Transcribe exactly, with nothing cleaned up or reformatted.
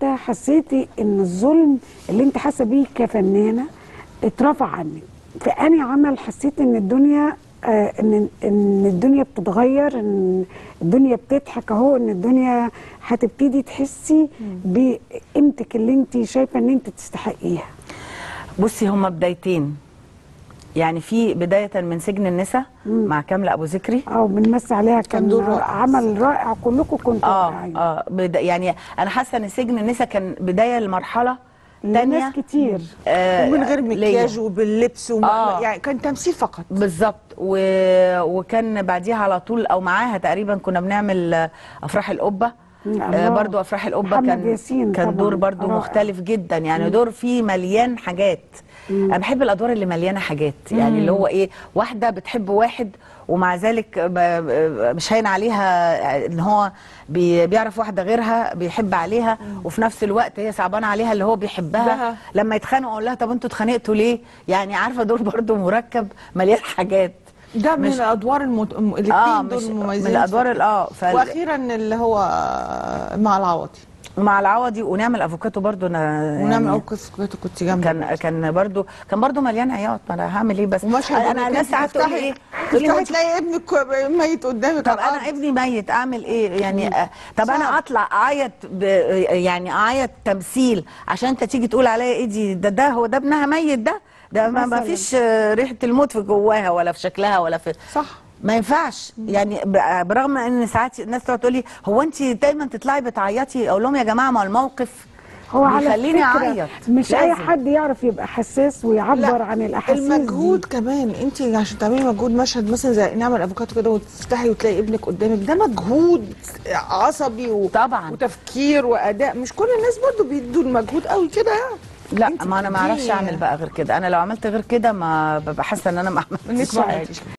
امتى حسيتي ان الظلم اللي انت حاسه بيه كفنانه اترفع عنك؟ في انهي عمل حسيت ان الدنيا آه ان ان الدنيا بتتغير، ان الدنيا بتضحك اهو، ان الدنيا هتبتدي تحسي بقيمتك اللي انت شايفه ان انت تستحقيها؟ بصي، هما بدايتين. يعني في بداية من سجن النساء مع كاملة أبو ذكري، اه بنمسي عليها، كان دور رائع. عمل رائع، كلكم كنتوا اه رائعين. اه بدا يعني انا حاسه ان سجن النساء كان بدايه لمرحله تانية لناس كتير، آه ومن غير مكياج ليا. وباللبس وما آه. يعني كان تمثيل فقط بالظبط. و... وكان بعديها على طول او معاها تقريبا كنا بنعمل آه، افراح القبه. آه برضو افراح القبه محمد كان ياسين كان دور طبعاً برضو رائع. مختلف جدا، يعني دور فيه مليان حاجات. انا بحب الادوار اللي مليانه حاجات، يعني اللي هو ايه، واحده بتحب واحد ومع ذلك ب... ب- مش هين عليها ان هو بي... بيعرف واحده غيرها بيحب عليها، وفي نفس الوقت هي صعبانه عليها اللي هو بيحبها. ده. لما يتخانقوا اقول لها طب انتوا اتخانقتوا ليه؟ يعني عارفه دور برضو مركب مليان حاجات. ده من مش- الادوار المت... الاثنين اه دول مش مميزين من الادوار ال- اه فال... واخيرا اللي هو مع العوضي مع العوضي ونعمل افوكاتو برضو انا ونعمل يعني اوكس كنت جنبه كان برضه. كان برضو كان برضو مليان عياط. ما انا هعمل ايه بس؟ ومشهد انا إنك الناس أنت ساعات تقول لي تفتحي- ايه، تقول لي تفتحي وانت- تلاقي ابنك ميت قدامك طب على الأرض. انا ابني ميت اعمل ايه يعني؟ آه، طب صعب. انا اطلع اعيط ب... يعني اعيط تمثيل عشان انت تيجي تقول عليا ايه دي؟ ده ده هو ده ابنها ميت؟ ده ده ما ما مثلاً. فيش آه، ريحه الموت في جواها ولا في شكلها ولا في صح. ما ينفعش. يعني ب- برغم ان ساعات الناس تقعد تقول لي هو انت دايما تطلعي بتعيطي، اقول لهم يا جماعه ما هو الموقف هو على بيخليني فكرة اعيط. مش لازم. اي حد يعرف يبقى حساس ويعبر لا، عن الاحاسيس المجهود دي. كمان انت عشان تعملي مجهود مشهد مثلا زي نعمل افوكاتو كده وتفتحي وتلاقي ابنك قدامك، ده مجهود عصبي و... طبعاً. وتفكير واداء. مش كل الناس برضو بيدوا المجهود قوي كده يعني. لا انت ما انا ما بتدي- اعرفش اعمل بقى غير كده. انا لو عملت غير كده ما ببقى حاسه ان انا ما انك عملتش ما حاجه. عملتيش.